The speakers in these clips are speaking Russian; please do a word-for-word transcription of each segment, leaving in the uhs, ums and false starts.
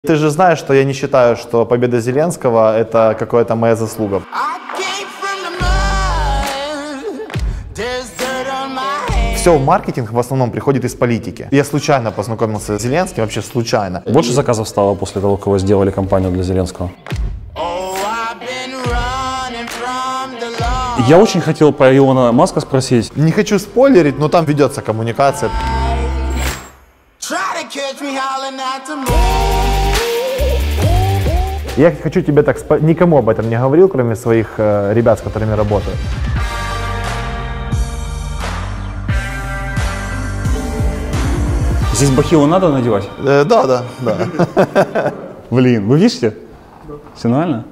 Ты же знаешь, что я не считаю, что победа Зеленского – это какая-то моя заслуга. Все, маркетинг в основном приходит из политики. Я случайно познакомился с Зеленским, вообще случайно. Больше заказов стало после того, как вы сделали кампанию для Зеленского? Я очень хотел про Илона Маска спросить. Не хочу спойлерить, но там ведется коммуникация. Я хочу тебе так, никому об этом не говорил, кроме своих э, ребят, с которыми работаю. Здесь бахилы надо надевать? Э, да, да, да. Блин, вы видите? Все нормально?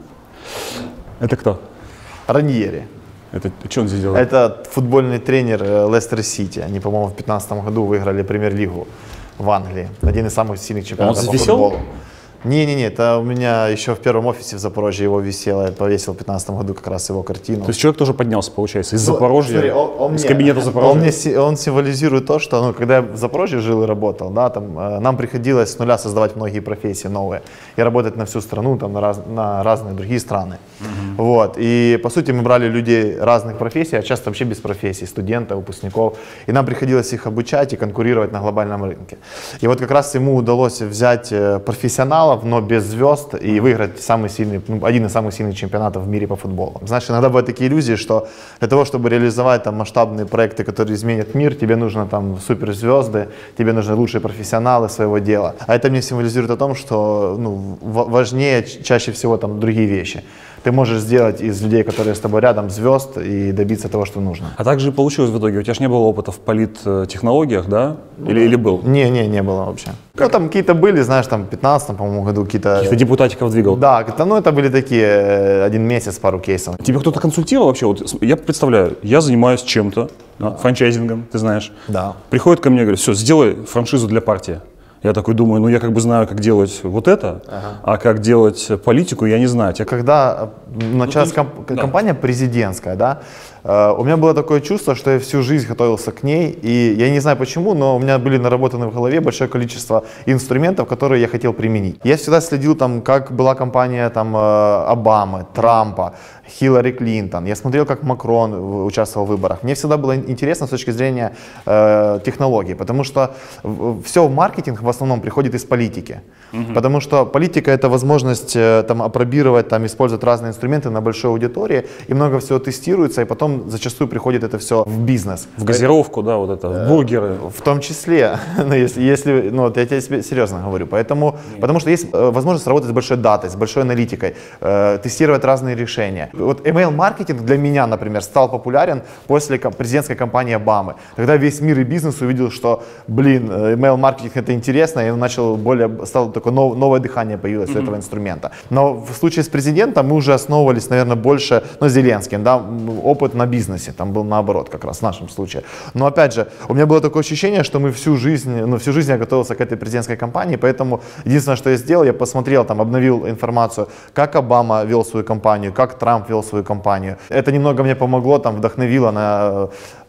Это кто? Раньери. Это что он здесь делает? Это футбольный тренер Лестер Сити. Они, по-моему, в две тысячи пятнадцатом году выиграли премьер-лигу в Англии. Один из самых сильных чемпионатов по футболу. Не-не-не, это у меня еще в первом офисе в Запорожье его висело, я повесил в две тысячи пятнадцатом году как раз его картину. То есть человек тоже поднялся, получается, из ну, Запорожья, смотри, он, он из мне, кабинета Запорожья? Он, мне, он символизирует то, что ну, когда я в Запорожье жил и работал, да, там, э, нам приходилось с нуля создавать многие профессии новые и работать на всю страну, там, на, раз, на разные другие страны. Угу. Вот. И по сути мы брали людей разных профессий, а часто вообще без профессий, студентов, выпускников, и нам приходилось их обучать и конкурировать на глобальном рынке. И вот как раз ему удалось взять профессионалов, но без звезд, и выиграть самый сильный, ну, один из самых сильных чемпионатов в мире по футболу. Знаешь, иногда бывают такие иллюзии, что для того, чтобы реализовать там масштабные проекты, которые изменят мир, тебе нужно там суперзвезды, тебе нужны лучшие профессионалы своего дела. А это мне символизирует о том, что ну, важнее чаще всего там другие вещи. Ты можешь сделать из людей, которые с тобой рядом, звезд и добиться того, что нужно. А так же получилось в итоге? У тебя же не было опыта в политтехнологиях, да? Или, или был? Не, не, не было вообще. Ну, там какие-то были, знаешь, там в пятнадцатом, по-моему, году какие-то... Каких-то депутатиков двигал? Да, это, ну это были такие, один месяц, пару кейсов. Тебе кто-то консультировал вообще? Вот я представляю, я занимаюсь чем-то, да, франчайзингом, ты знаешь. Да. Приходит ко мне и говорит, все, сделай франшизу для партии. Я такой думаю, ну я как бы знаю, как делать вот это, ага. а как делать политику, я не знаю. Когда началась комп да. компания президентская, да, э, у меня было такое чувство, что я всю жизнь готовился к ней, и я не знаю почему, но у меня были наработаны в голове большое количество инструментов, которые я хотел применить. Я всегда следил, там, как была кампания там, Обамы, Трампа, Хиллари Клинтон. Я смотрел, как Макрон участвовал в выборах. Мне всегда было интересно с точки зрения э, технологий, потому что все в маркетинг в основном приходит из политики. Угу. Потому что политика — это возможность э, там, опробировать, там, использовать разные инструменты на большой аудитории, и много всего тестируется, и потом зачастую приходит это все в бизнес. В газировку, да, вот это, в бургеры. В том числе, ну, если, если, ну, я тебе серьезно говорю. Поэтому, потому что есть э, возможность работать с большой датой, с большой аналитикой, э, тестировать разные решения. Вот email-маркетинг для меня, например, стал популярен после президентской кампании Обамы. Когда весь мир и бизнес увидел, что, блин, email-маркетинг — это интересно, и начал более, стало такое нов, новое дыхание появилось mm-hmm. у этого инструмента. Но в случае с президентом мы уже основывались, наверное, больше, ну, Зеленским, да, опыт на бизнесе, там был наоборот как раз в нашем случае. Но опять же, у меня было такое ощущение, что мы всю жизнь, ну, всю жизнь я готовился к этой президентской кампании, поэтому единственное, что я сделал, я посмотрел, там, обновил информацию, как Обама вел свою кампанию, как Трамп вел свою кампанию. Это немного мне помогло, там, вдохновило на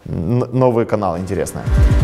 новые каналы интересные.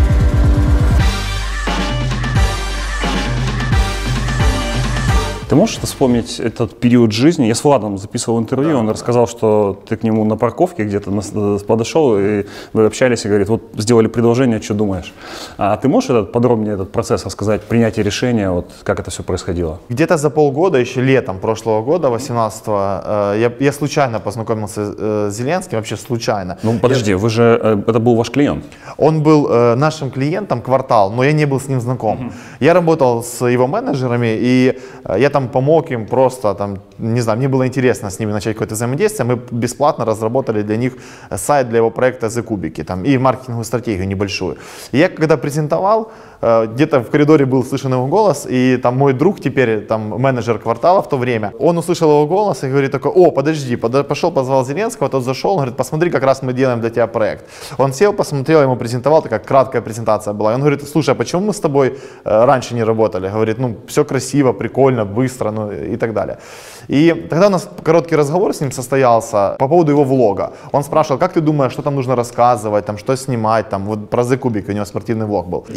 Ты можешь вспомнить этот период жизни? Я с Владом записывал интервью, да, он да. рассказал, что ты к нему на парковке где-то подошел, и вы общались, и говорит, вот сделали предложение, что думаешь? А ты можешь этот, подробнее этот процесс рассказать, принятие решения, вот как это все происходило? Где-то за полгода, еще летом прошлого года, восемнадцатого, я, я случайно познакомился с Зеленским, вообще случайно. Ну подожди, я... вы же, это был ваш клиент? Он был э, нашим клиентом «Квартал», но я не был с ним знаком. Uh-huh. Я работал с его менеджерами, и э, я там помог им просто, там, не знаю, мне было интересно с ними начать какое-то взаимодействие. Мы бесплатно разработали для них сайт для его проекта The Кубики, там, и маркетинговую стратегию небольшую. И я когда презентовал, где-то в коридоре был слышен его голос, и там мой друг, теперь там менеджер «Квартала» в то время, он услышал его голос и говорит такой: о, подожди, под... пошел, позвал Зеленского, тот зашел, он говорит: посмотри, как раз мы делаем для тебя проект. Он сел, посмотрел, ему презентовал, такая краткая презентация была. И он говорит: слушай, а почему мы с тобой раньше не работали? Говорит: ну, все красиво, прикольно, быстро, ну и так далее. И тогда у нас короткий разговор с ним состоялся по поводу его влога. Он спрашивал: как ты думаешь, что там нужно рассказывать, там, что снимать, там, вот про The Кубик, у него спортивный влог был. Я ему задал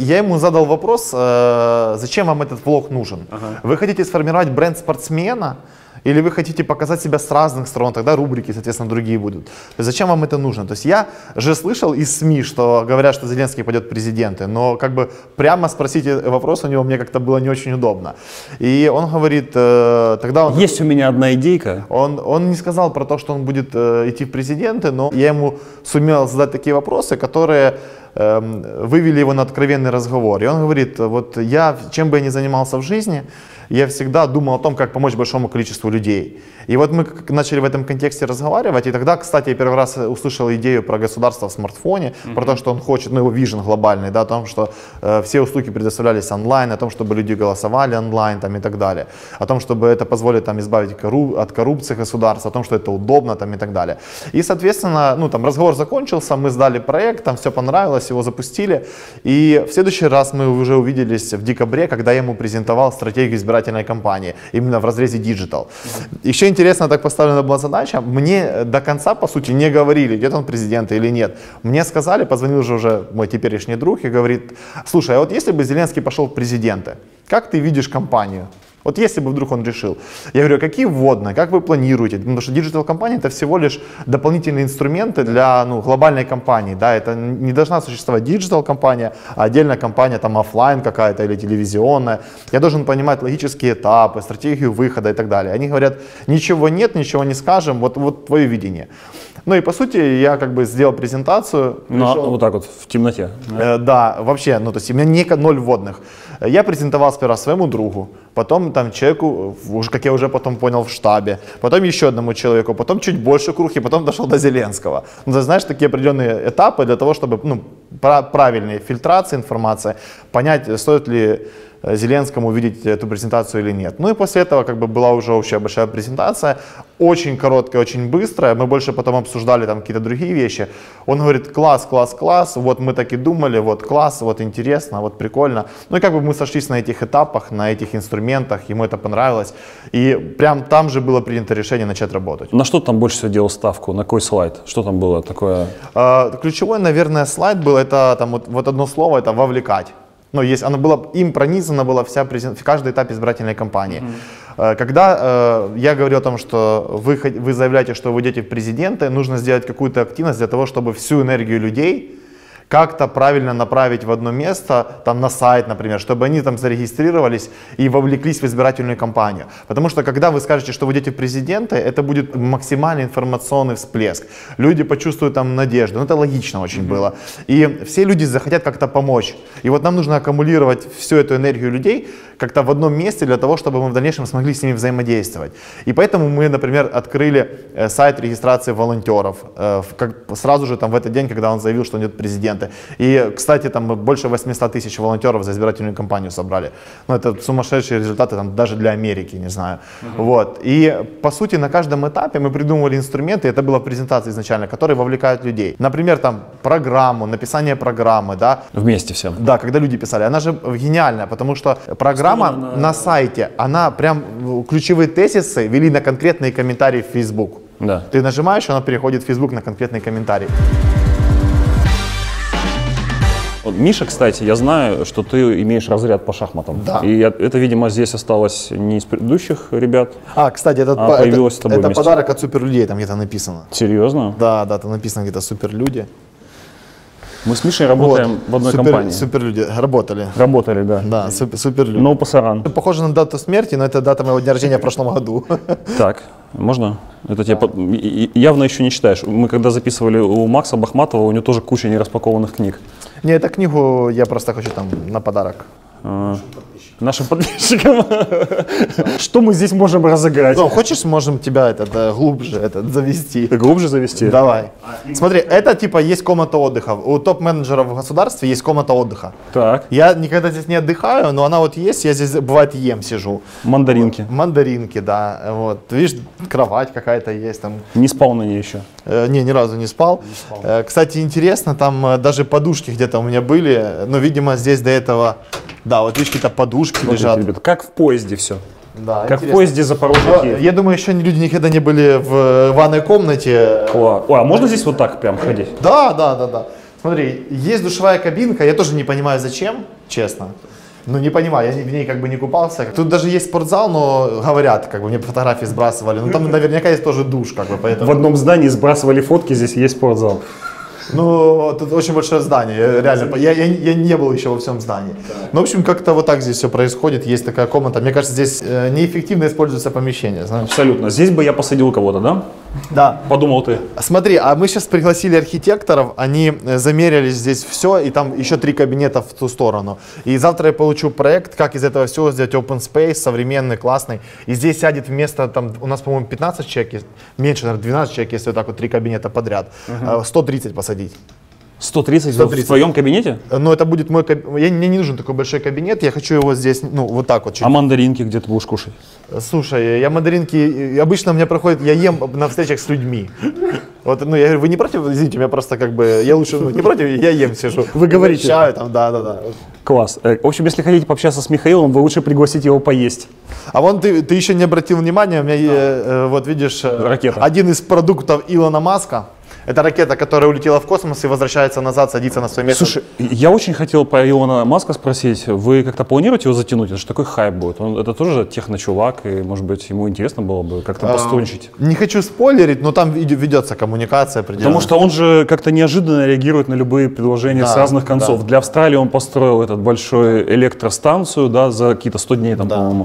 задал вопрос, э, зачем вам этот влог нужен? Ага. Вы хотите сформировать бренд спортсмена? Или вы хотите показать себя с разных сторон, тогда рубрики, соответственно, другие будут. То есть зачем вам это нужно? То есть я же слышал из СМИ, что говорят, что Зеленский пойдет в президенты, но как бы прямо спросить вопрос у него мне как-то было не очень удобно. И он говорит, э, тогда он... Есть у меня одна идейка. Он, он не сказал про то, что он будет э, идти в президенты, но я ему сумел задать такие вопросы, которые э, вывели его на откровенный разговор. И он говорит, вот я, чем бы я ни занимался в жизни, я всегда думал о том, как помочь большому количеству людей. И вот мы начали в этом контексте разговаривать, и тогда, кстати, я первый раз услышал идею про государство в смартфоне, mm-hmm. про то, что он хочет, ну его вижен глобальный, да, о том, что э, все услуги предоставлялись онлайн, о том, чтобы люди голосовали онлайн там, и так далее, о том, чтобы это позволит там, избавить корру- от коррупции государства, о том, что это удобно там, и так далее. И, соответственно, ну, там, разговор закончился, мы сдали проект, там все понравилось, его запустили, и в следующий раз мы уже увиделись в декабре, когда я ему презентовал стратегию избирательной кампании, именно в разрезе диджитал. Mm-hmm. Еще интересно так поставлена была задача, мне до конца, по сути, не говорили, идет он президент или нет. Мне сказали, позвонил же уже мой теперешний друг и говорит, слушай, а вот если бы Зеленский пошел в президенты, как ты видишь кампанию? Вот если бы вдруг он решил. Я говорю, какие вводные, как вы планируете? Потому что диджитал-компания это всего лишь дополнительные инструменты для ну, глобальной компании. Да? Это не должна существовать диджитал-компания, а отдельная компания там офлайн какая-то или телевизионная. Я должен понимать логические этапы, стратегию выхода и так далее. Они говорят, ничего нет, ничего не скажем, вот, вот твое видение. Ну и по сути я как бы сделал презентацию. Ну, пришел, вот так вот в темноте. Да, э, да вообще, ну то есть у меня не, ноль вводных. Я презентовал сперва своему другу, потом там человеку, уже, как я уже потом понял, в штабе, потом еще одному человеку, потом чуть больше круг, и потом дошел до Зеленского. Ну, ты знаешь, такие определенные этапы для того, чтобы ну, правильная фильтрация информации, понять, стоит ли Зеленскому увидеть эту презентацию или нет. Ну и после этого как бы была уже общая большая презентация, очень короткая, очень быстрая, мы больше потом обсуждали там какие-то другие вещи. Он говорит, класс, класс, класс, вот мы так и думали, вот класс, вот интересно, вот прикольно. Ну и как бы мы сошлись на этих этапах, на этих инструментах, ему это понравилось. И прям там же было принято решение начать работать. На что там больше всего делал ставку? На какой слайд? Что там было такое? А, ключевой, наверное, слайд был, это там вот, вот одно слово, это вовлекать. Ну, есть, оно было, им пронизана была вся презент, каждый этап избирательной кампании. Mm-hmm. Когда э, я говорю о том, что вы, вы заявляете, что вы идете в президенты, нужно сделать какую-то активность для того, чтобы всю энергию людей как-то правильно направить в одно место, там на сайт, например, чтобы они там зарегистрировались и вовлеклись в избирательную кампанию. Потому что когда вы скажете, что вы идете в президенты, это будет максимальный информационный всплеск. Люди почувствуют там надежду. Ну, это логично очень mm-hmm. было. И все люди захотят как-то помочь. И вот нам нужно аккумулировать всю эту энергию людей как-то в одном месте для того, чтобы мы в дальнейшем смогли с ними взаимодействовать. И поэтому мы, например, открыли сайт регистрации волонтеров как сразу же там в этот день, когда он заявил, что он идет в президенты. И, кстати, там мы больше восемьсот тысяч волонтеров за избирательную кампанию собрали. Ну, это сумасшедшие результаты там, даже для Америки, не знаю. Uh-huh. Вот. И, по сути, на каждом этапе мы придумывали инструменты, это была презентация изначально, которые вовлекают людей. Например, там, программу, написание программы, да. Вместе все. Да, когда люди писали. Она же гениальная, потому что программа на... на сайте, она прям ключевые тезисы вели на конкретные комментарии в Facebook. Да. Ты нажимаешь, она переходит в Facebook на конкретный комментарий. Миша, кстати, я знаю, что ты имеешь разряд по шахматам. Да. И это, видимо, здесь осталось не из предыдущих ребят. А, кстати, этот а по, появилось это, с тобой это вместе. подарок от суперлюдей, там где-то написано. Серьезно? Да, да, там написано где-то суперлюди. Мы с Мишей работаем вот, в одной супер, компании. Суперлюди, работали. Работали, да. Да, супер, суперлюди. Но пасаран. Похоже на дату смерти, но это дата моего дня рождения в прошлом году. Так, можно? Это тебе по... явно еще не читаешь. Мы когда записывали у Макса Бахматова, у него тоже куча нераспакованных книг. Не, эту книгу я просто хочу там на подарок. А, нашим подписчикам. Что мы здесь можем разыграть? Ну, хочешь, можем тебя этот, глубже этот, завести. Глубже завести? Давай. Смотри, это типа есть комната отдыха. У топ-менеджеров в государстве есть комната отдыха. Так. Я никогда здесь не отдыхаю, но она вот есть, я здесь, бывает, ем сижу. Мандаринки. Вот. Мандаринки, да. Вот. Видишь, кровать какая-то есть там. Не спал на ней еще? Э, не, ни разу не спал. Не спал. Э, кстати, интересно, там э, даже подушки где-то у меня были, но, видимо, здесь до этого... Да, вот видишь, какие-то подушки Смотрите, лежат. ребята, как в поезде все. Да, как интересно. в поезде Запорожье. Я думаю, еще люди никогда не были в ванной комнате. О, О, а можно здесь вот так прям ходить? Да, да, да, да. Смотри, есть душевая кабинка, я тоже не понимаю зачем, честно. Ну, не понимаю, я в ней как бы не купался. Тут даже есть спортзал, но говорят, как бы мне фотографии сбрасывали. Ну, там наверняка есть тоже душ, как бы, поэтому... В одном здании сбрасывали фотки, здесь есть спортзал. Ну, тут очень большое здание, реально, я, я, я не был еще во всем здании. Ну, в общем, как-то вот так здесь все происходит, есть такая комната. Мне кажется, здесь э, неэффективно используется помещение, знаешь. Абсолютно. Здесь бы я посадил кого-то, да? Да. Подумал ты. Смотри, а мы сейчас пригласили архитекторов, они замерили здесь все, и там еще три кабинета в ту сторону. И завтра я получу проект, как из этого всего сделать open space, современный, классный. И здесь сядет вместо, там, у нас, по-моему, пятнадцать человек, меньше, наверное, двенадцать человек, если вот так вот три кабинета подряд, uh-huh. сто тридцать посадить. сто тридцать, сто тридцать в твоем кабинете? Ну, это будет мой кабинет. Мне не нужен такой большой кабинет, я хочу его здесь, ну, вот так вот. Чуть. А мандаринки где ты будешь кушать? Слушай, я мандаринки, обычно у меня проходит, я ем на встречах с людьми. Вот, ну, я говорю, вы не против? Извините, у меня просто как бы, я лучше, ну, не против, я ем сижу. Вы говорите? Чаю там, да, да, да. Класс. В общем, если хотите пообщаться с Михаилом, вы лучше пригласите его поесть. А вон ты, ты еще не обратил внимания, у меня, э, вот видишь, ракета. Один из продуктов Илона Маска. Это ракета, которая улетела в космос и возвращается назад, садится на свое место. Слушай, я очень хотел по Илона Маска спросить, вы как-то планируете его затянуть? Это же такой хайп будет. Он, это тоже техночувак, и, может быть, ему интересно было бы как-то а, пострунчить. Не хочу спойлерить, но там ведется коммуникация определенная. Потому что он же как-то неожиданно реагирует на любые предложения да, с разных концов. Да. Для Австралии он построил этот большой электростанцию, да, за какие-то сто дней, там, да. по-моему.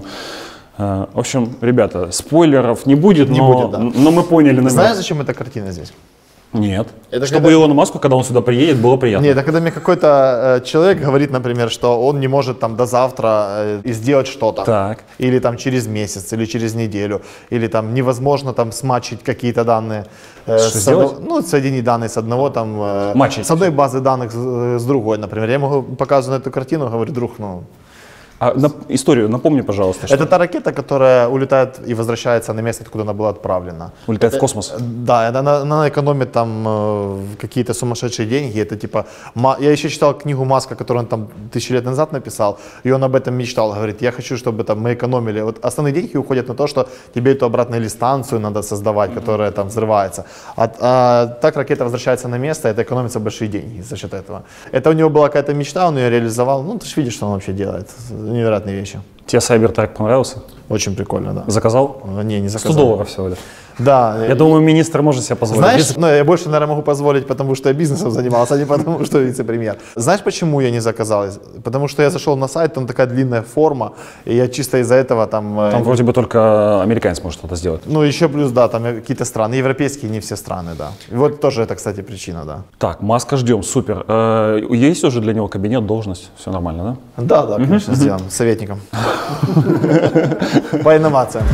В общем, ребята, спойлеров не будет, не но, будет да. но мы поняли. Наверное. Знаешь, зачем эта картина здесь? Нет. Это Чтобы когда... Илону Маску, когда он сюда приедет, было приятно. Нет, это когда мне какой-то э, человек говорит, например, что он не может там до завтра э, сделать что-то. Так. Или там через месяц, или через неделю. Или там невозможно там смачить какие-то данные. Э, что с сделать? одно... Ну, соединить данные с одного там... Э, Матчить. С одной базы данных с, с другой, например. Я могу показывать эту картину, говорю, друг, ну... А на, историю напомни, пожалуйста. Это та ракета, которая улетает и возвращается на место, откуда она была отправлена. Улетает это, в космос? Да, она, она экономит там э, какие-то сумасшедшие деньги. Это типа, я еще читал книгу Маска, которую он там тысячи лет назад написал, и он об этом мечтал. Говорит, я хочу, чтобы там мы экономили. Вот основные деньги уходят на то, что тебе эту обратную или станцию надо создавать, mm-hmm. которая там взрывается. А, а так ракета возвращается на место, это экономятся большие деньги за счет этого. Это у него была какая-то мечта, он ее реализовал. Ну, ты же видишь, что он вообще делает. Невероятные вещи. Тебе Cybertruck понравился? Очень прикольно, да. Заказал? Не, не заказал. сто долларов всего лишь. Да. Я думаю, министр может себе позволить. Знаешь, ну, я больше, наверное, могу позволить, потому что я бизнесом занимался, а не потому, что вице-премьер. Знаешь, почему я не заказал? Потому что я зашел на сайт, там такая длинная форма, и я чисто из-за этого там... Там вроде бы только американец может что-то сделать. Ну, еще плюс, да, там какие-то страны, европейские, не все страны, да. И вот тоже это, кстати, причина, да. Так, Маска ждем, супер. Есть уже для него кабинет, должность, все нормально, да? Да, да, конечно, сделаем, советником. По инновациям.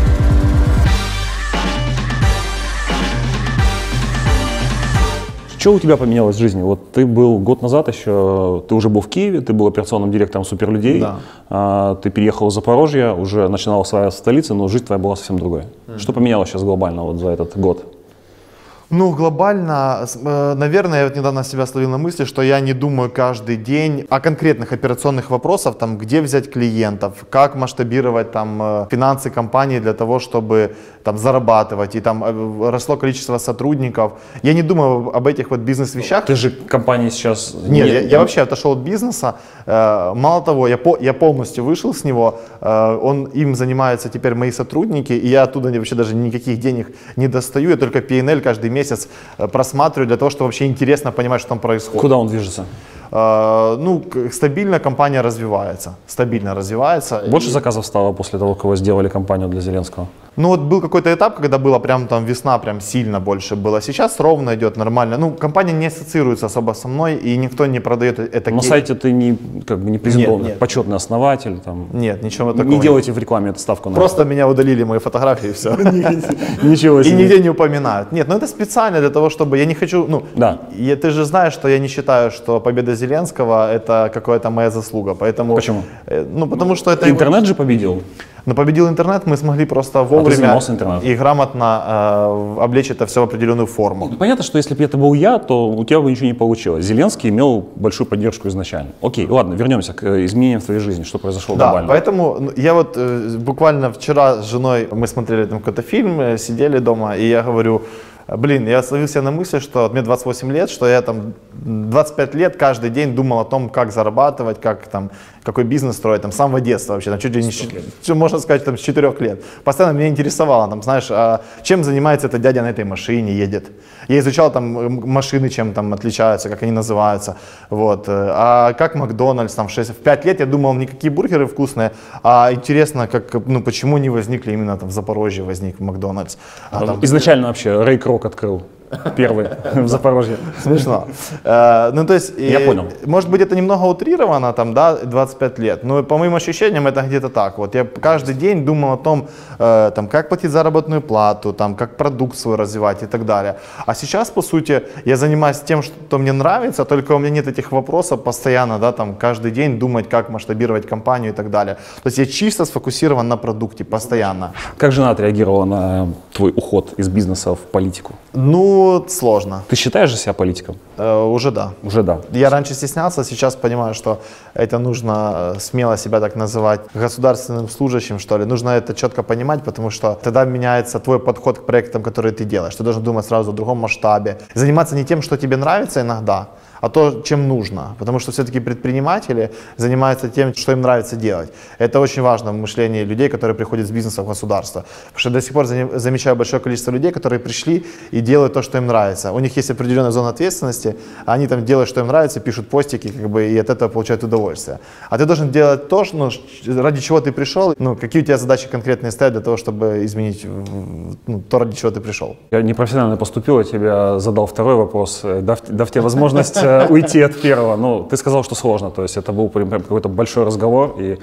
Что у тебя поменялось в жизни? Вот ты был год назад еще, ты уже был в Киеве, ты был операционным директором Суперлюдей, да. а, ты переехал из Запорожья, уже начинал осваиваться в столице, но жизнь твоя была совсем другой. Mm-hmm. Что поменялось сейчас глобально вот за этот год? Ну, глобально, наверное, я вот недавно себя словил на мысли, что я не думаю каждый день о конкретных операционных вопросах, там, где взять клиентов, как масштабировать там финансы компании для того, чтобы там зарабатывать, и там росло количество сотрудников. Я не думаю об этих вот бизнес-вещах. Ты же компания сейчас... Нет, не... я, я вообще отошел от бизнеса. Мало того, я, по, я полностью вышел с него, он, им занимаются теперь мои сотрудники, и я оттуда вообще даже никаких денег не достаю, я только пи эн эл каждый месяц месяц просматриваю для того, чтобы вообще интересно понимать, что там происходит. Куда он движется? Uh, ну, стабильно компания развивается. Стабильно развивается. Больше и... заказов стало после того, как вы сделали компанию для Зеленского? Ну, вот был какой-то этап, когда было прям там весна, прям сильно больше было. Сейчас ровно идет, нормально. Ну, компания не ассоциируется особо со мной, и никто не продает это. На сайте ты не, как бы не презентован, нет, почетный основатель? Там... Нет, ничего такого. Не делайте в рекламе эту ставку. На Просто меня удалили мои фотографии, и все. Ничего себе. И нигде не упоминают. Нет, ну это специально для того, чтобы я не хочу, ну, да. Ты же знаешь, что я не считаю, что победа Зеленского это какая-то моя заслуга, поэтому. Почему? Ну, потому что это... Интернет же победил. Но победил интернет, мы смогли просто вовремя а и грамотно э, облечь это все в определенную форму. Ну, понятно, что если бы это был я, то у тебя бы ничего не получилось. Зеленский имел большую поддержку изначально. Окей, ладно, вернемся к изменениям в твоей жизни, что произошло да, глобально. Поэтому я вот э, буквально вчера с женой мы смотрели там какой-то фильм, сидели дома, и я говорю, блин, я словил себя на мысли, что мне двадцать восемь лет, что я там двадцать пять лет каждый день думал о том, как зарабатывать, как там, какой бизнес строить, там, с самого детства вообще, там, чуть ли не, что, можно сказать, там, с четырех лет. Постоянно меня интересовало, там, знаешь, а чем занимается этот дядя на этой машине, едет. Я изучал там машины, чем там отличаются, как они называются, вот. А как Макдональдс, там, в шесть, в пять лет я думал, не какие бургеры вкусные, а интересно, как, ну, почему не возникли именно там в Запорожье возник Макдональдс. А, там, изначально вообще Рэй Крок открыл. Первый в Запорожье. Смешно. Э, ну, то есть, я и, понял. Может быть, это немного утрировано, там, да, двадцать пять лет, но по моим ощущениям это где-то так. Вот я каждый день думал о том, э, там, как платить заработную плату, там, как продукт свой развивать и так далее. А сейчас, по сути, я занимаюсь тем, что мне нравится, только у меня нет этих вопросов постоянно, да, там, каждый день думать, как масштабировать компанию и так далее. То есть я чисто сфокусирован на продукте постоянно. Как жена отреагировала на твой уход из бизнеса в политику? Ну, сложно. Ты считаешь же себя политиком? Э, уже да. Уже да. Я раньше стеснялся, сейчас понимаю, что это нужно смело себя так называть государственным служащим, что ли. Нужно это четко понимать, потому что тогда меняется твой подход к проектам, которые ты делаешь. Ты должен думать сразу о другом масштабе. Заниматься не тем, что тебе нравится иногда, а то, чем нужно. Потому что все-таки предприниматели занимаются тем, что им нравится делать. Это очень важно в мышлении людей, которые приходят с бизнеса в государство. Потому что до сих пор замечаю большое количество людей, которые пришли и делают то, что им нравится. У них есть определенная зона ответственности, они там делают, что им нравится, пишут постики, как бы, и от этого получают удовольствие. А ты должен делать то, что, ну, ради чего ты пришел, ну, какие у тебя задачи конкретные стоят для того, чтобы изменить, ну, то, ради чего ты пришел. Я непрофессионально поступил, я тебе задал второй вопрос, дав, дав тебе возможность уйти от первого. Ну, ты сказал, что сложно, то есть это был прям какой-то большой разговор. И,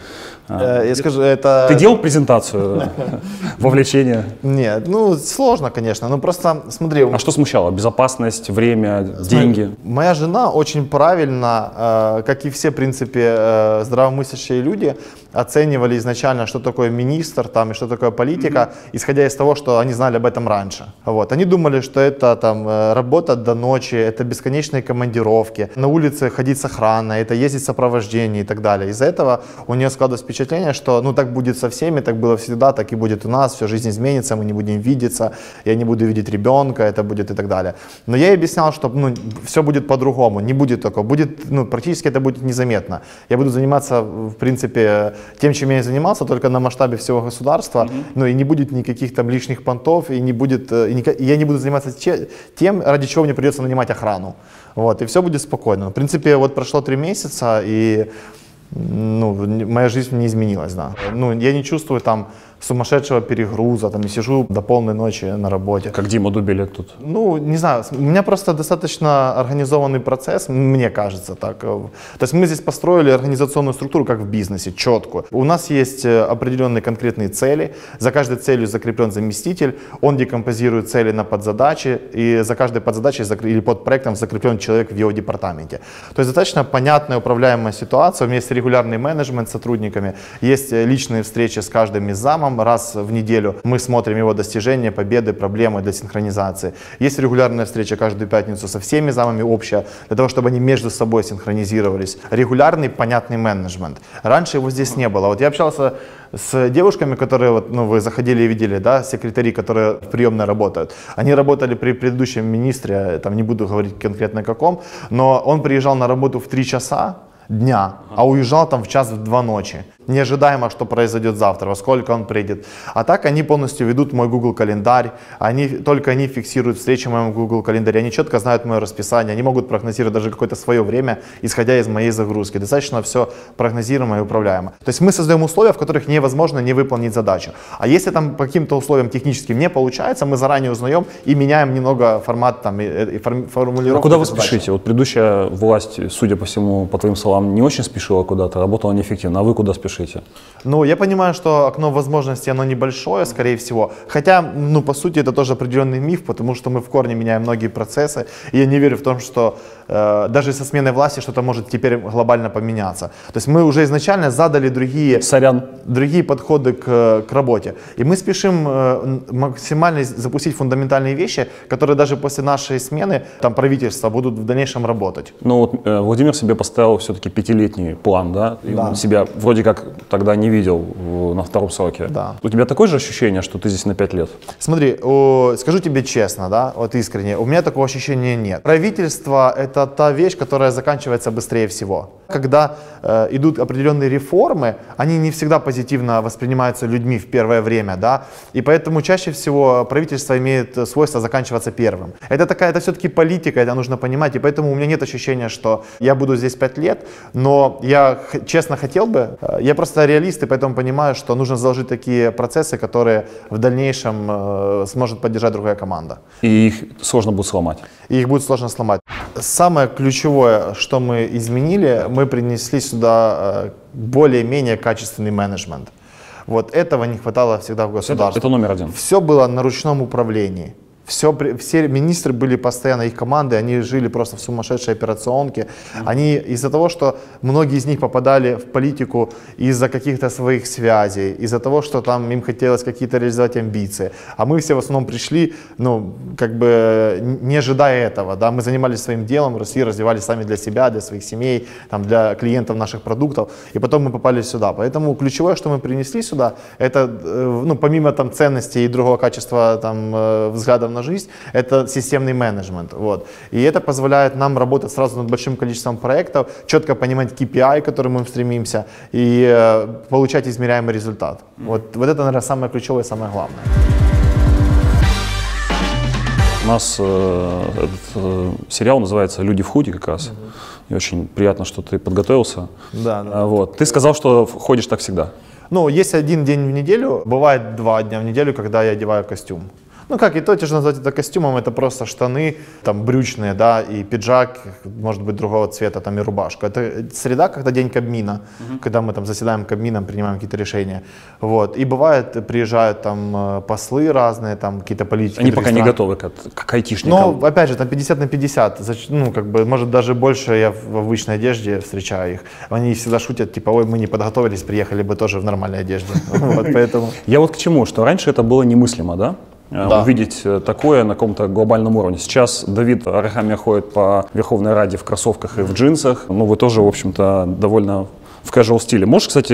я скажу, это... Ты делал презентацию, вовлечение? Нет, ну, сложно, конечно, но просто смотри... А что смущало? Безопасность, время, деньги? Моя жена очень правильно, как и все, в принципе, здравомыслящие люди, оценивали изначально, что такое министр там, и что такое политика, mm-hmm. исходя из того, что они знали об этом раньше. Вот. Они думали, что это там, работа до ночи, это бесконечные командировки, на улице ходить с охраной, это ездить в сопровождении и так далее. Из-за этого у нее складывалось впечатление, что ну, так будет со всеми, так было всегда, так и будет у нас, все, жизнь изменится, мы не будем видеться, я не буду видеть ребенка, это будет и так далее. Но я ей объяснял, что ну, все будет по-другому, не будет такого, будет, ну, практически это будет незаметно. Я буду заниматься, в принципе, тем, чем я и занимался, только на масштабе всего государства, mm-hmm. ну и не будет никаких там лишних понтов, и не будет, и, не, и я не буду заниматься че, тем, ради чего мне придется нанимать охрану. Вот, и все будет спокойно. В принципе, вот прошло три месяца, и ну, моя жизнь не изменилась, да. Ну, я не чувствую там сумасшедшего перегруза, там, не сижу до полной ночи на работе. Как Дима Дубилет тут? Ну, не знаю, у меня просто достаточно организованный процесс, мне кажется так. То есть мы здесь построили организационную структуру, как в бизнесе, четкую. У нас есть определенные конкретные цели, за каждой целью закреплен заместитель, он декомпозирует цели на подзадачи, и за каждой подзадачей или под проектом закреплен человек в его департаменте. То есть достаточно понятная управляемая ситуация, у меня есть регулярный менеджмент с сотрудниками, есть личные встречи с каждым из замов, раз в неделю мы смотрим его достижения, победы, проблемы для синхронизации. Есть регулярная встреча каждую пятницу со всеми замами общая, для того, чтобы они между собой синхронизировались. Регулярный, понятный менеджмент. Раньше его здесь не было. Вот я общался с девушками, которые, вот, ну, вы заходили и видели, да, секретари, которые в приемной работают. Они работали при предыдущем министре, там не буду говорить конкретно каком, но он приезжал на работу в три часа дня, а уезжал там в час, в два ночи. Неожидаемо, что произойдет завтра, во сколько он придет. А так они полностью ведут мой Google календарь, они, только они фиксируют встречи в моем Google календаре, они четко знают мое расписание, они могут прогнозировать даже какое-то свое время, исходя из моей загрузки. Достаточно все прогнозируемо и управляемо. То есть мы создаем условия, в которых невозможно не выполнить задачу. А если там по каким-то условиям техническим не получается, мы заранее узнаем и меняем немного формат там, и, и формулировку. А куда вы спешите? Вот предыдущая власть, судя по всему, по твоим словам, не очень спешила куда-то, работала неэффективно. А вы куда спешите? Ну, я понимаю, что окно возможностей, оно небольшое, скорее всего. Хотя, ну, по сути, это тоже определенный миф, потому что мы в корне меняем многие процессы. И я не верю в том, что э, даже со сменой власти что-то может теперь глобально поменяться. То есть мы уже изначально задали другие, Сорян. другие подходы к, к работе. И мы спешим э, максимально запустить фундаментальные вещи, которые даже после нашей смены, там, правительства будут в дальнейшем работать. Ну, вот э, Владимир себе поставил все-таки пятилетний план, да? И да. Он себя вроде как как тогда не видел в- на втором сроке. Да. У тебя такое же ощущение, что ты здесь на пять лет? Смотри, о, скажу тебе честно, да, вот искренне, у меня такого ощущения нет. Правительство — это та вещь, которая заканчивается быстрее всего. Когда э, идут определенные реформы, они не всегда позитивно воспринимаются людьми в первое время, да, и поэтому чаще всего правительство имеет свойство заканчиваться первым. Это такая, это все-таки политика, это нужно понимать, и поэтому у меня нет ощущения, что я буду здесь пять лет, но я х- честно хотел бы, э, я просто реалист, и поэтому понимаю, что нужно заложить такие процессы, которые в дальнейшем э, сможет поддержать другая команда. И их сложно будет сломать. И их будет сложно сломать. Самое ключевое, что мы изменили, мы принесли сюда э, более-менее качественный менеджмент. Вот этого не хватало всегда в Это, государстве. это номер один. Все было на ручном управлении. Все, при- все министры были постоянно, их команды, они жили просто в сумасшедшей операционке. Они из-за того, что многие из них попадали в политику из-за каких-то своих связей, из-за того, что там им хотелось какие-то реализовать амбиции. А мы все в основном пришли, ну, как бы не ожидая этого, да, мы занимались своим делом, росли, развивались сами для себя, для своих семей, там, для клиентов наших продуктов, и потом мы попали сюда. Поэтому ключевое, что мы принесли сюда, это, э, ну, помимо там ценностей и другого качества там э, взглядов на жизнь, это системный менеджмент. Вот. И это позволяет нам работать сразу над большим количеством проектов, четко понимать кей пи ай, к которым мы стремимся, и э, получать измеряемый результат. Вот, вот это, наверное, самое ключевое и самое главное. У нас э, этот э, сериал называется «Люди в худи» как раз. И очень приятно, что ты подготовился. Да, да. А, вот. Ты сказал, что ходишь так всегда. Ну, есть один день в неделю, бывает два дня в неделю, когда я одеваю костюм. Ну, как и то, тяжело назвать это костюмом, это просто штаны, там, брючные, да, и пиджак, может быть, другого цвета, там, и рубашка. Это среда, когда день Кабмина, uh-huh. когда мы там заседаем Кабмином, принимаем какие-то решения. Вот. И бывает, приезжают там э, послы разные, там, какие-то политики. Они пока стран. не готовы к, к айтишникам. Ну, опять же, там пятьдесят на пятьдесят, ну, как бы, может, даже больше я в обычной одежде встречаю их. Они всегда шутят, типа, ой, мы не подготовились, приехали бы тоже в нормальной одежде. Вот, поэтому... Я вот к чему, что раньше это было немыслимо, да? Да. Увидеть такое на каком-то глобальном уровне. Сейчас Давид Арахамия ходит по Верховной Раде в кроссовках и в джинсах. Ну, вы тоже, в общем-то, довольно в casual стиле. Можешь, кстати,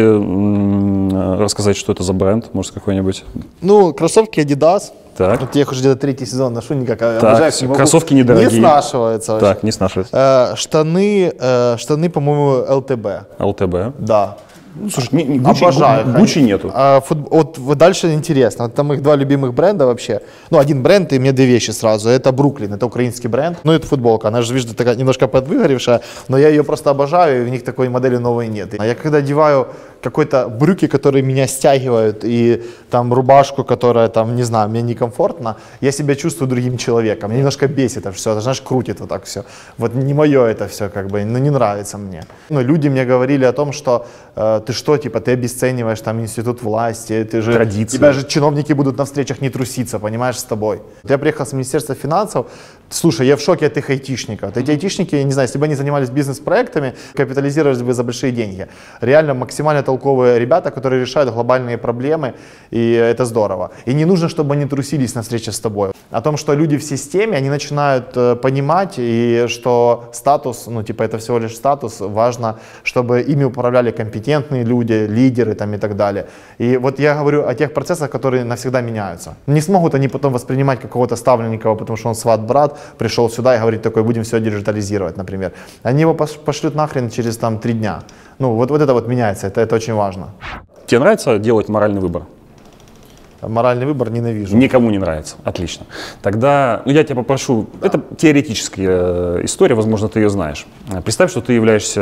м- рассказать, что это за бренд? Может, какой-нибудь? Ну, кроссовки Adidas. Так. Вот я их уже где-то третий сезон ношу, никак. Так, обожаю, не могу. кроссовки недорогие. Не снашиваются вообще. Так, не снашивается. Э, штаны, э, штаны, по-моему, эл тэ бэ. эл тэ бэ. Да. Ну, слушай, не, не, Гуччи, Обожаю. Гу- Гуччи нету. А, фут- вот, вот дальше интересно. Вот там их два любимых бренда вообще. Ну, один бренд и мне две вещи сразу. Это Бруклин, это украинский бренд. Ну, это футболка. Она же, видишь, такая немножко подвыгоревшая, но я ее просто обожаю, и в них такой модели новой нет. А я когда одеваю какой-то брюки, которые меня стягивают, и там рубашку, которая там, не знаю, мне некомфортно, я себя чувствую другим человеком. Меня немножко бесит это все, это, знаешь, крутит вот так все. Вот не мое это все, как бы, ну, не нравится мне. Ну, люди мне говорили о том, что э, ты что, типа, ты обесцениваешь там институт власти, ты же, Традиции. тебя же чиновники будут на встречах не труситься, понимаешь, с тобой. Я приехал с Министерства финансов, слушай, я в шоке от их айтишников. Эти айтишники, не знаю, если бы они занимались бизнес-проектами, капитализировались бы за большие деньги. Реально максимально толковые ребята, которые решают глобальные проблемы, и это здорово. И не нужно, чтобы они трусились на встрече с тобой. О том, что люди в системе, они начинают э, понимать, и что статус, ну типа это всего лишь статус, важно, чтобы ими управляли компетентные люди, лидеры там и так далее. И вот я говорю о тех процессах, которые навсегда меняются. Не смогут они потом воспринимать какого-то ставленника, потому что он сват-брат, пришел сюда и говорит такой, будем все диджитализировать, например. Они его пош- пошлют нахрен через там три дня. Ну вот, вот это вот меняется, это, это очень важно. Тебе нравится делать моральный выбор? Моральный выбор ненавижу. Никому не нравится. Отлично. Тогда ну, я тебя попрошу, это теоретическая э, история, возможно, ты ее знаешь. Э, Представь, что ты являешься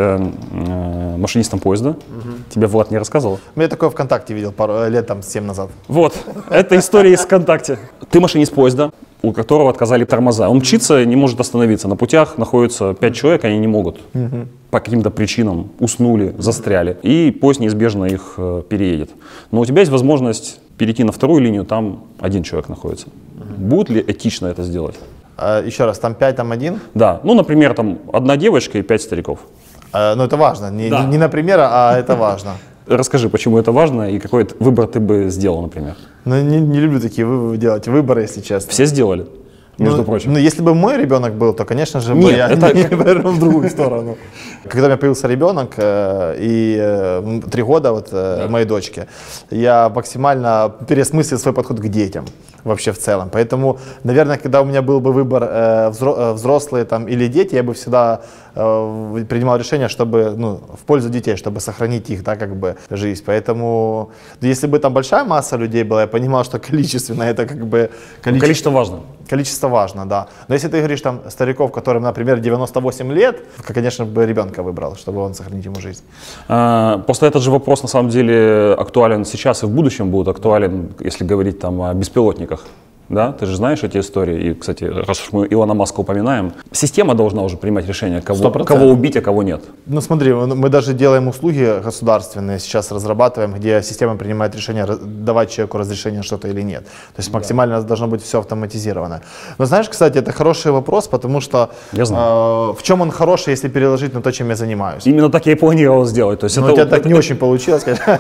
э, машинистом поезда. Угу. Тебе Влад не рассказывал? Я такое ВКонтакте видел пару лет там семь назад. Вот, это история из ВКонтакте. Ты машинист поезда, у которого отказали тормоза. Он мчится, не может остановиться. На путях находится пять человек, они не могут. Угу. По каким-то причинам уснули, застряли. И поезд неизбежно их э, переедет. Но у тебя есть возможность перейти на вторую линию, там один человек находится. Угу. Будет ли этично это сделать? А, еще раз, там пять, там один? Да. Ну, например, там одна девочка и пять стариков. А, ну, это важно. Не, Да. не, не например, а это важно. Расскажи, почему это важно и какой выбор ты бы сделал, например? Ну, не, не люблю такие выводы делать, выборы, если честно. Все сделали? между ну, прочим. Ну, если бы мой ребенок был, то, конечно же, бы Нет, я это- не повернул в другую сторону. Когда у меня появился ребенок, э, и э, три года вот э, моей дочке, я максимально переосмыслил свой подход к детям вообще в целом. Поэтому, наверное, когда у меня был бы выбор э, взро- э, взрослые там, или дети, я бы всегда э, принимал решение, чтобы, ну, в пользу детей, чтобы сохранить их, да, как бы, жизнь. Поэтому, если бы там большая масса людей была, я понимал, что количественно это как бы... Ну, количество важно. Количество важно, да. Но если ты говоришь там стариков, которым, например, девяносто восемь лет, конечно бы ребенка выбрал, чтобы он сохранить ему жизнь. А, просто этот же вопрос на самом деле актуален сейчас и в будущем будет актуален, если говорить там о беспилотниках. Да, ты же знаешь эти истории. И, кстати, раз уж мы Илона Маска упоминаем, система должна уже принимать решение, кого, кого убить, а кого нет. Ну смотри, мы даже делаем услуги государственные, сейчас разрабатываем, где система принимает решение, давать человеку разрешение на что-то или нет. То есть максимально да. должно быть все автоматизировано. Но знаешь, кстати, это хороший вопрос, потому что я знаю. Э, в чем он хороший, если переложить на то, чем я занимаюсь? Именно так я и планировал сделать. То есть Но это, у тебя так это, не очень получилось, конечно.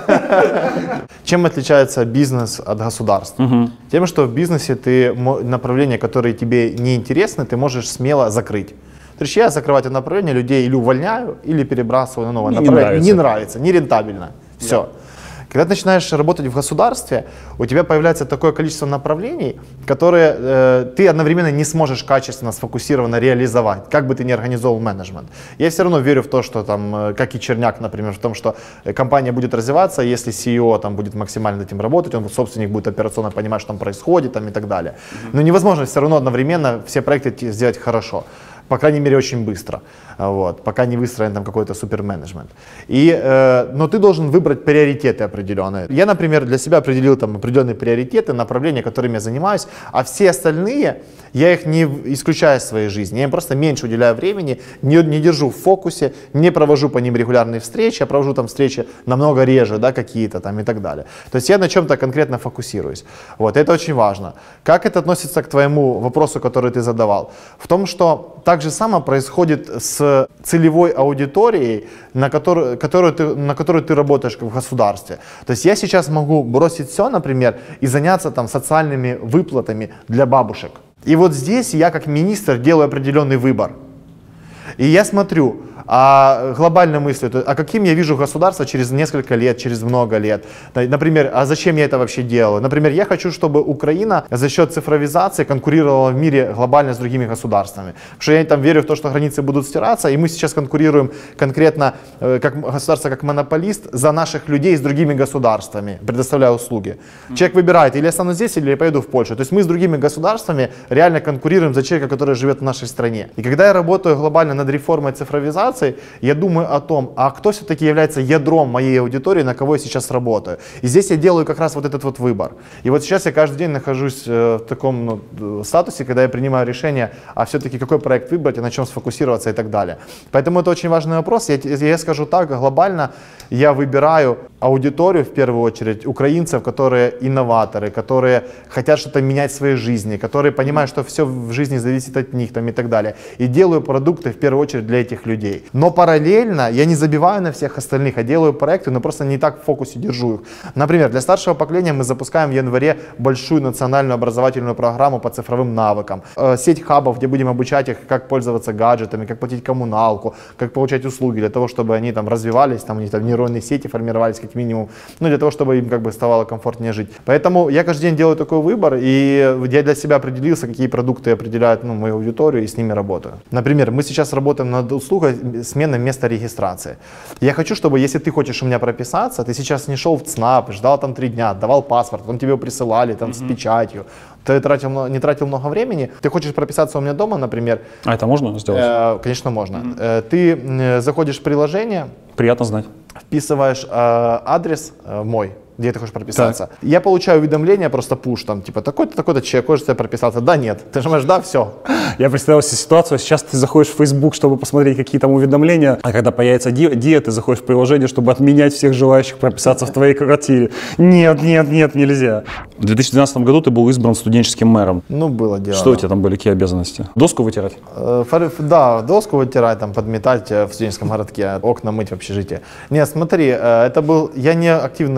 Чем отличается бизнес от государства? Угу. Тем, что в бизнесе ты направления, которые тебе не интересны, ты можешь смело закрыть. То есть я закрывать это направление, людей или увольняю, или перебрасываю на новое не направление. Нравится. Не нравится, не рентабельно. Все. Да. Когда ты начинаешь работать в государстве, у тебя появляется такое количество направлений, которые э, ты одновременно не сможешь качественно, сфокусированно реализовать, как бы ты ни организовал менеджмент. Я все равно верю в то, что там, как и Черняк, например, в том, что компания будет развиваться, если си и о там будет максимально над этим работать, он собственник будет операционно понимать, что там происходит там, и так далее. Но невозможно все равно одновременно все проекты сделать хорошо. По крайней мере, очень быстро, вот, пока не выстроен там какой-то суперменеджмент. И, э, но ты должен выбрать приоритеты определенные. Я, например, для себя определил там определенные приоритеты, направления, которыми я занимаюсь, а все остальные, я их не исключаю из своей жизни. Я им просто меньше уделяю времени, не, не держу в фокусе, не провожу по ним регулярные встречи, я провожу там встречи намного реже, да, какие-то там и так далее. То есть я на чем-то конкретно фокусируюсь. Вот, это очень важно. Как это относится к твоему вопросу, который ты задавал? В том, что так же самое происходит с целевой аудиторией, на которую, которую ты, на которую ты работаешь в государстве. То есть я сейчас могу бросить все, например, и заняться там социальными выплатами для бабушек. И вот здесь я как министр делаю определенный выбор. И я смотрю, а глобально мыслю, а каким я вижу государство через несколько лет, через много лет. Например, а зачем я это вообще делаю? Например, я хочу, чтобы Украина за счет цифровизации конкурировала в мире глобально с другими государствами. Потому что я там верю в то, что границы будут стираться, и мы сейчас конкурируем конкретно как государство, как монополист за наших людей с другими государствами, предоставляя услуги. Человек выбирает, или я останусь здесь, или я поеду в Польшу. То есть мы с другими государствами реально конкурируем за человека, который живет в нашей стране. И когда я работаю глобально над реформой цифровизации, я думаю о том, а кто все-таки является ядром моей аудитории, на кого я сейчас работаю. И здесь я делаю как раз вот этот вот выбор. И вот сейчас я каждый день нахожусь в таком ну, статусе, когда я принимаю решение, а все-таки какой проект выбрать и на чем сфокусироваться и так далее. Поэтому это очень важный вопрос. Я, я скажу так, глобально я выбираю аудиторию в первую очередь украинцев, которые инноваторы, которые хотят что-то менять в своей жизни, которые понимают, что все в жизни зависит от них там, и так далее. И делаю продукты в первую очередь для этих людей. Но параллельно я не забиваю на всех остальных, а делаю проекты, но просто не так в фокусе держу их. Например, для старшего поколения мы запускаем в январе большую национальную образовательную программу по цифровым навыкам. Сеть хабов, где будем обучать их, как пользоваться гаджетами, как платить коммуналку, как получать услуги, для того, чтобы они там развивались, там у них там нейронные сети формировались как минимум, ну для того, чтобы им как бы ставало комфортнее жить. Поэтому я каждый день делаю такой выбор, и я для себя определился, какие продукты определяют ну, мою аудиторию, и с ними работаю. Например, мы сейчас работаем над услугой смена места регистрации. Я хочу, чтобы если ты хочешь у меня прописаться, ты сейчас не шел в ЦНАП, ждал там три дня, давал паспорт, потом тебе его присылали там, mm-hmm. с печатью, ты тратил, не тратил много времени, ты хочешь прописаться у меня дома, например. А это можно сделать? Э, конечно, можно. Mm-hmm. Э, ты э, заходишь в приложение. Приятно знать. Вписываешь э, адрес э, мой, где ты хочешь прописаться. Так. Я получаю уведомление, просто пуш, там, типа, такой-то, такой-то человек, хочешь тебе прописаться? Да, нет. Ты нажимаешь, да, все. Я представил себе ситуацию, сейчас ты заходишь в Facebook, чтобы посмотреть, какие там уведомления, а когда появится Диа, ты заходишь в приложение, чтобы отменять всех желающих прописаться в твоей квартире. Нет, нет, нет, нельзя. В две тысячи двенадцатом году ты был избран студенческим мэром. Ну, было дело. Что у тебя там были, какие обязанности? Доску вытирать? Э, да, доску вытирать, там, подметать в студенческом городке, окна мыть в общежитии. Нет, смотри, это был, я не активный был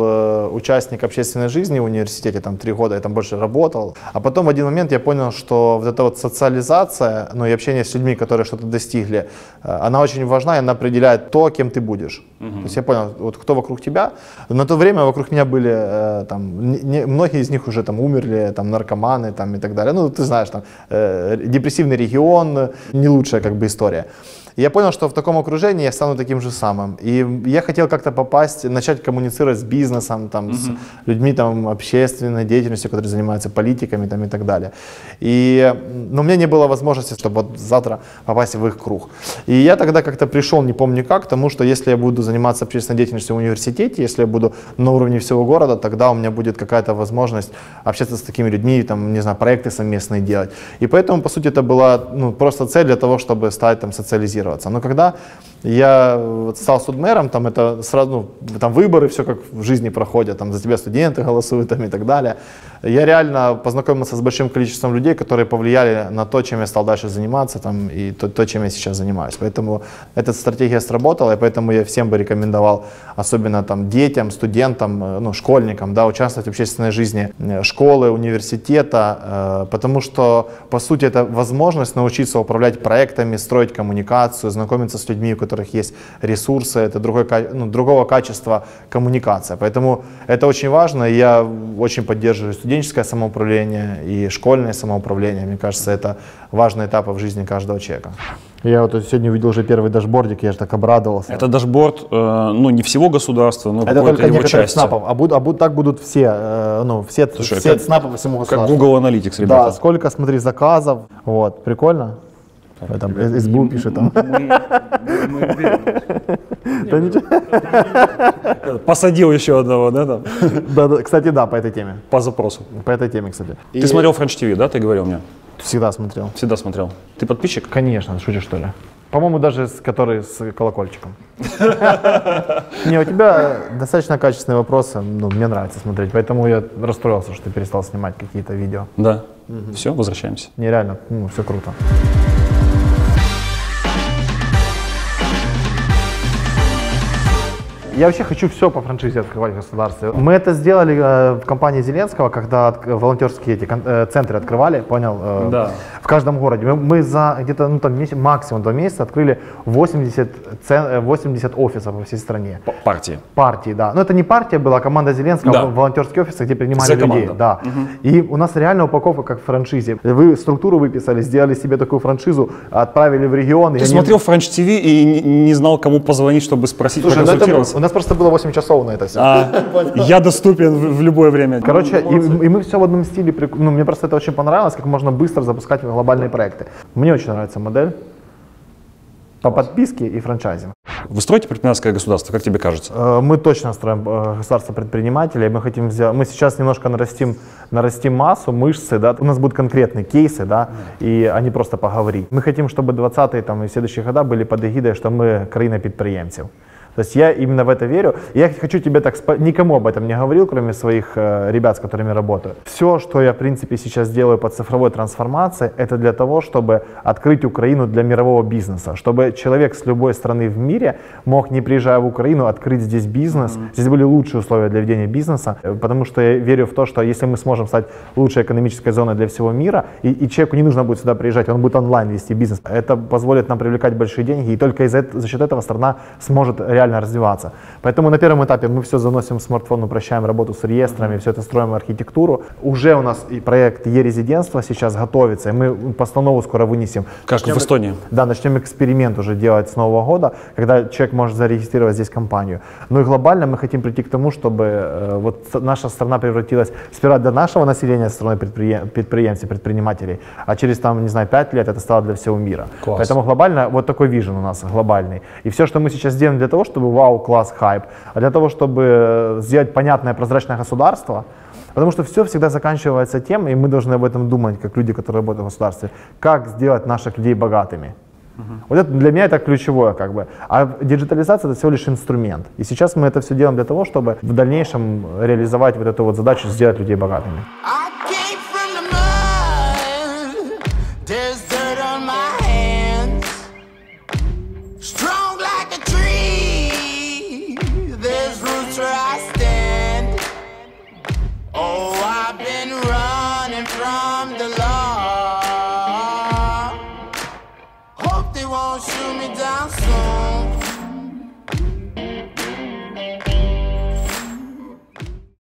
э, участник общественной жизни в университете, там три года я там больше работал. А потом в один момент я понял, что вот эта вот социализация, ну и общение с людьми, которые что-то достигли, э, она очень важна, и она определяет то, кем ты будешь. Uh-huh. То есть я понял, вот кто вокруг тебя. На то время вокруг меня были, э, там, не, многие из них уже там умерли, там, наркоманы там, и так далее. Ну, ты знаешь, там, э, депрессивный регион, не лучшая как бы история. И я понял, что в таком окружении я стану таким же самым. И я хотел как-то попасть, начать коммуницировать с бизнесом, там, uh-huh. с людьми там, общественной деятельностью, которые занимаются политиками там, и так далее. И, но у меня не было возможности, чтобы вот завтра попасть в их круг. И я тогда как-то пришел, не помню как, к тому, что если я буду заниматься общественной деятельностью в университете, если я буду на уровне всего города, тогда у меня будет какая-то возможность общаться с такими людьми, там, не знаю, проекты совместные делать. И поэтому, по сути, это была ну, просто цель для того, чтобы стать там, социализироваться. Но когда я стал судмером, там это сразу, ну, там выборы, все как в жизни проходят, там за тебя студенты голосуют там, и так далее. Я реально познакомился с большим количеством людей, которые повлияли на то, чем я стал дальше заниматься, там, и то, то, чем я сейчас занимаюсь. Поэтому эта стратегия сработала, и поэтому я всем бы рекомендовал, особенно там, детям, студентам, ну, школьникам, да, участвовать в общественной жизни школы, университета, э, потому что, по сути, это возможность научиться управлять проектами, строить коммуникацию, знакомиться с людьми, у которых есть ресурсы, это другой, ну, другого качества коммуникация. Поэтому это очень важно, и я очень поддерживаю студенческое самоуправление и школьное самоуправление. Мне кажется, это важные этапы в жизни каждого человека. Я вот сегодня увидел уже первый дашбордик, я же так обрадовался. Это дашборд, э, ну, не всего государства, но это только его некоторых части. снапов, а, буд, а буд, так будут все, э, ну, все, Слушай, все как, снапы по всему государству. Как Google Analytics, ребята. Да, сколько, смотри, заказов, вот, прикольно. Там, СБУ пишет там. Посадил еще одного, да, там? Да, да, кстати, да, по этой теме. По запросу. По этой теме, кстати. Ты И... смотрел French ти ви, да, ты говорил мне? Всегда смотрел. Всегда смотрел. Ты подписчик? Конечно, шутишь, что ли? По-моему, даже с, который с колокольчиком. Не, у тебя достаточно качественные вопросы, ну, мне нравится смотреть, поэтому я расстроился, что ты перестал снимать какие-то видео. Да. Все, возвращаемся. Нереально, ну, все круто. Я вообще хочу все по франшизе открывать в государстве. Мы это сделали э, в компании Зеленского, когда от, волонтерские эти э, центры открывали, понял, э, да. в каждом городе. Мы, мы за где-то ну, там, месяц, максимум два месяца открыли восемьдесят, восемьдесят офисов по всей стране. Партии. Партии, да. Но это не партия была, а команда Зеленского, да. волонтерские офисы, где принимали людей. Да. Угу. И у нас реально упаковка как в франшизе. Вы структуру выписали, сделали себе такую франшизу, отправили в регион. Ты смотрел они... French ти ви и не, не знал, кому позвонить, чтобы спросить, Слушай, проконсультироваться? У нас просто было восемь часов на это все. А, я доступен в, в любое время. Короче, и, и мы все в одном стиле. Ну, мне просто это очень понравилось, как можно быстро запускать глобальные проекты. Мне очень нравится модель по подписке и франчайзинг. Вы строите предпринимательское государство, как тебе кажется? Мы точно строим государство предпринимателей. Мы хотим сделать, мы сейчас немножко нарастим, нарастим массу, мышцы, да. У нас будут конкретные кейсы, да, и они просто поговорить. Мы хотим, чтобы двадцатые там, и следующие года были под эгидой, что мы країна підприємців. То есть я именно в это верю. Я хочу тебе так, никому об этом не говорил, кроме своих э, ребят, с которыми работаю. Все, что я в принципе сейчас делаю по цифровой трансформации, это для того, чтобы открыть Украину для мирового бизнеса. Чтобы человек с любой страны в мире мог, не приезжая в Украину, открыть здесь бизнес. Mm-hmm. Здесь были лучшие условия для ведения бизнеса, потому что я верю в то, что если мы сможем стать лучшей экономической зоной для всего мира, и, и человеку не нужно будет сюда приезжать, он будет онлайн вести бизнес, это позволит нам привлекать большие деньги, и только из-за, за счет этого страна сможет реально развиваться. Поэтому на первом этапе мы все заносим в смартфон, упрощаем работу с реестрами, mm-hmm. все это строим архитектуру. Уже у нас и проект e-резидентство сейчас готовится, и мы постанову скоро вынесем. Как начнем, в Эстонии? Да, начнем эксперимент уже делать с Нового года, когда человек может зарегистрировать здесь компанию. Ну и глобально мы хотим прийти к тому, чтобы э, вот наша страна превратилась сперва для нашего населения страной предприем, предприемцев, предпринимателей, а через там, не знаю, пять лет это стало для всего мира. Класс. Поэтому глобально вот такой вижен у нас глобальный. И все, что мы сейчас делаем для того, чтобы вау, класс, хайп, а для того, чтобы сделать понятное прозрачное государство, потому что все всегда заканчивается тем, и мы должны об этом думать, как люди, которые работают в государстве, как сделать наших людей богатыми. Uh-huh. Вот это для меня это ключевое, как бы. А диджитализация — это всего лишь инструмент. И сейчас мы это все делаем для того, чтобы в дальнейшем реализовать вот эту вот задачу, сделать людей богатыми. Where I stand. the law.